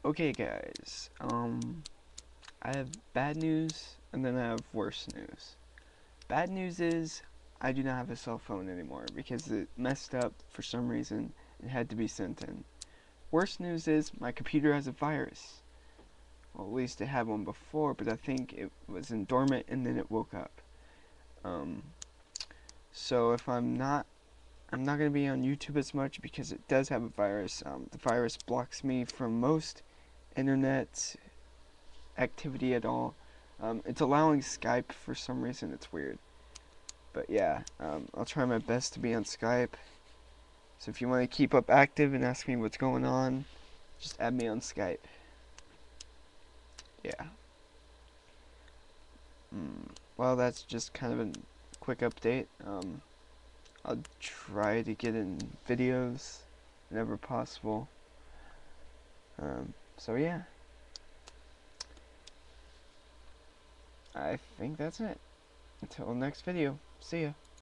Okay, guys. I have bad news and then I have worse news. Bad news is I do not have a cell phone anymore because it messed up for some reason and had to be sent in. Worst news is my computer has a virus. Well, at least it had one before, but I think it was in dormant and then it woke up. Um, so if I'm not gonna be on YouTube as much because it does have a virus. The virus blocks me from most internet activity at all. It's allowing Skype for some reason. It's weird, but yeah, I'll try my best to be on Skype. So if you want to keep up active and ask me what's going on, just add me on Skype. Yeah. Well, that's just kind of a quick update. I'll try to get in videos whenever possible. So yeah, I think that's it. Until next video. See ya.